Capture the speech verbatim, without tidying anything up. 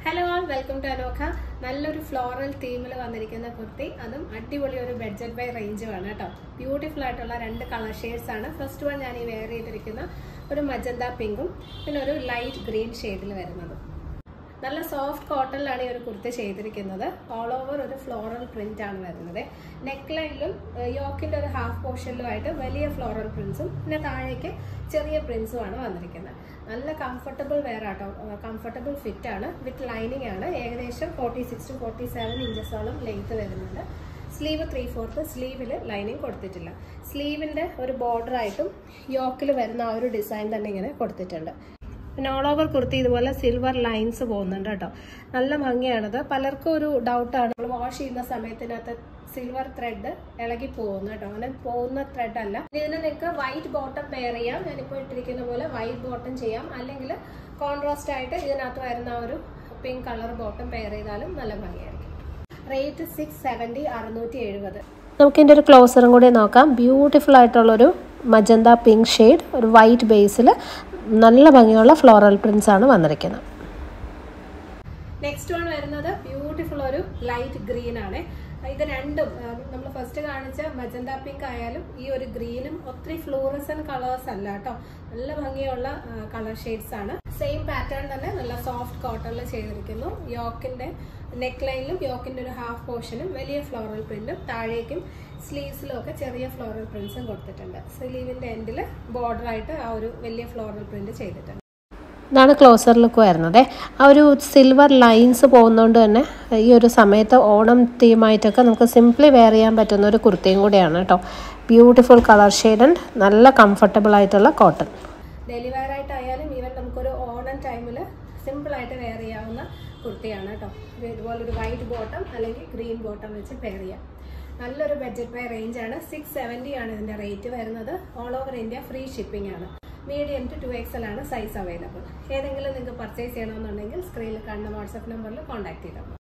Hello all, welcome to Anokha. നല്ലൊരു floral തീമിൽ വന്നിരിക്കുന്ന കുർത്തി അതും അടിപൊളി ഒരു ബഡ്ജറ്റ് ബൈ റേഞ്ചും ആണ് കേട്ടോ. ബ്യൂട്ടിഫുൾ ആയിട്ടുള്ള രണ്ട് കളർ ഷെയ്ഡ്സ് ആണ്. ഫസ്റ്റ് വൺ ഞാൻ ഈ വെയർ ചെയ്തിരിക്കുന്ന ഒരു മജന്ത പിങ്കും പിന്നെ ഒരു ലൈറ്റ് ഗ്രീൻ ഷെയ്ഡിൽ വരുന്നത്. നല്ല സോഫ്റ്റ് കോട്ടണിലാണ് ഈ ഒരു കുർത്തി ചെയ്തിരിക്കുന്നത്. ഓൾ ഓവർ ഒരു ഫ്ലോറൽ പ്രിന്റ് ആണ് വരുന്നത്. നെക്ക് ലൈനിലും യോക്കിന്റെ ഒരു ഹാഫ് പോർഷനിലുമായിട്ട് വലിയ ഫ്ലോറൽ പ്രിന്റ്സും പിന്നെ താഴേക്ക് ചെറിയ പ്രിന്റ്സും ആണ് വന്നിരിക്കുന്നത്. നല്ല കംഫർട്ടബിൾ വെയർ ആട്ടോ, കംഫർട്ടബിൾ ഫിറ്റ് ആണ്, വിത്ത് ലൈനിങ് ആണ്. ഏകദേശം forty six to forty seven ഇഞ്ചസോളം ലെങ്ത് വരുന്നുണ്ട്. സ്ലീവ് ത്രീ ഫോർത്ത് സ്ലീവിൽ ലൈനിങ് കൊടുത്തിട്ടില്ല. സ്ലീവിന്റെ ഒരു ബോർഡർ ആയിട്ടും യോക്കിൽ വരുന്ന ആ ഒരു ഡിസൈൻ തന്നെ ഇങ്ങനെ കൊടുത്തിട്ടുണ്ട്. പിന്നെ ഓൾ ഓവർ കുർത്തി ഇതുപോലെ സിൽവർ ലൈൻസ് പോകുന്നുണ്ട് കേട്ടോ. നല്ല ഭംഗിയാണത്. പലർക്കും ഒരു ഡൗട്ടാണ്, നമ്മൾ വാഷ് ചെയ്യുന്ന സമയത്തിനകത്ത് സിൽവർ ത്രെഡ് ഇളകി പോകുന്നു കേട്ടോ. അങ്ങനെ പോകുന്ന ത്രെഡ് അല്ല. ഇതിന് നിങ്ങൾക്ക് വൈറ്റ് ബോട്ടം പെയർ ചെയ്യാം. ഞാനിപ്പോൾ ഇട്ടിരിക്കുന്ന പോലെ വൈറ്റ് ബോട്ടം ചെയ്യാം, അല്ലെങ്കിൽ കോൺട്രാസ്റ്റ് ആയിട്ട് ഇതിനകത്ത് വരുന്ന ഒരു പിങ്ക് കളർ ബോട്ടം പെയർ ചെയ്താലും നല്ല ഭംഗിയായിരിക്കും. റേറ്റ് സിക്സ് സെവൻറ്റി അറുന്നൂറ്റി എഴുപത്. നമുക്ക് ഇതിൻ്റെ ഒരു ക്ലോസറും കൂടി നോക്കാം. ബ്യൂട്ടിഫുൾ ആയിട്ടുള്ളൊരു മജന്ത പിങ്ക് ഷെയ്ഡ്, ഒരു വൈറ്റ് ബേസിൽ നല്ല ഭംഗിയുള്ള ഫ്ലോറൽ പ്രിന്റ്സ് ആണ് വന്നിരിക്കുന്നത്. നെക്സ്റ്റ് വൺ വരുന്നത് ബ്യൂട്ടിഫുൾ ഒരു ലൈറ്റ് ഗ്രീൻ ആണ്. ഇത് രണ്ടും നമ്മൾ ഫസ്റ്റ് കാണിച്ച മജന്ത പിങ്ക് ആയാലും ഈ ഒരു ഗ്രീനും ഒത്തിരി ഫ്ലൂറസൻ കളേഴ്സ് അല്ല കേട്ടോ. നല്ല ഭംഗിയുള്ള കളർ ഷെയ്ഡ്സ് ആണ്. സെയിം പാറ്റേൺ തന്നെ നല്ല സോഫ്റ്റ് കോട്ടണിൽ ചെയ്തിരിക്കുന്നു. യോക്കിന്റെ നെക്ക് ലൈനിലും യോക്കിന്റെ ഒരു ഹാഫ് പോർഷനും വലിയ ഫ്ലോറൽ പ്രിന്റും താഴേക്കും സ്ലീവ്സിലും ഒക്കെ ചെറിയ ഫ്ലോറൽ പ്രിന്റ്സും കൊടുത്തിട്ടുണ്ട്. സ്ലീവിന്റെ എൻഡിൽ ബോർഡർ ആയിട്ട് ആ ഒരു വലിയ ഫ്ലോറൽ പ്രിന്റ് ചെയ്തിട്ടുണ്ട്. ഇതാണ് ക്ലോസർ ലുക്ക് വരുന്നത്. ആ ഒരു സിൽവർ ലൈൻസ് പോകുന്നതുകൊണ്ട് തന്നെ ഈ ഒരു സമയത്ത് ഓണം തീമായിട്ടൊക്കെ നമുക്ക് സിംപ്ലി വെയർ ചെയ്യാൻ പറ്റുന്ന ഒരു കുർത്തിയും കൂടിയാണ് കേട്ടോ. ബ്യൂട്ടിഫുൾ കളർ ഷെയ്ഡ് ആൻഡ് നല്ല കംഫർട്ടബിൾ ആയിട്ടുള്ള കോട്ടൺ. ഡെയിലി വെയർ ആയിട്ടായാലും ഈവൻ നമുക്കൊരു ഓണം ടൈമിൽ സിമ്പിൾ ആയിട്ട് വെയർ ചെയ്യാവുന്ന കുർത്തിയാണ് കേട്ടോ. ഇതുപോലെ ഒരു വൈറ്റ് ബോട്ടം അല്ലെങ്കിൽ ഗ്രീൻ ബോട്ടം വെച്ച് പെയർ ചെയ്യാം. നല്ലൊരു ബഡ്ജറ്റ് ബൈ റേഞ്ച് ആണ്. സിക്സ് സെവൻറ്റി ആണ് ഇതിന്റെ റേറ്റ് വരുന്നത്. All over India free shipping ആണ്. മീഡിയം ടു ടു എക്സൽ ആണ് സൈസ് അവൈലബിൾ. ഏതെങ്കിലും നിങ്ങൾക്ക് പർച്ചേസ് ചെയ്യണമെന്നുണ്ടെങ്കിൽ സ്ക്രീനിൽ കാണുന്ന വാട്സ്ആപ്പ് നമ്പറിൽ കോൺടാക്ട് ചെയ്താൽ മതി.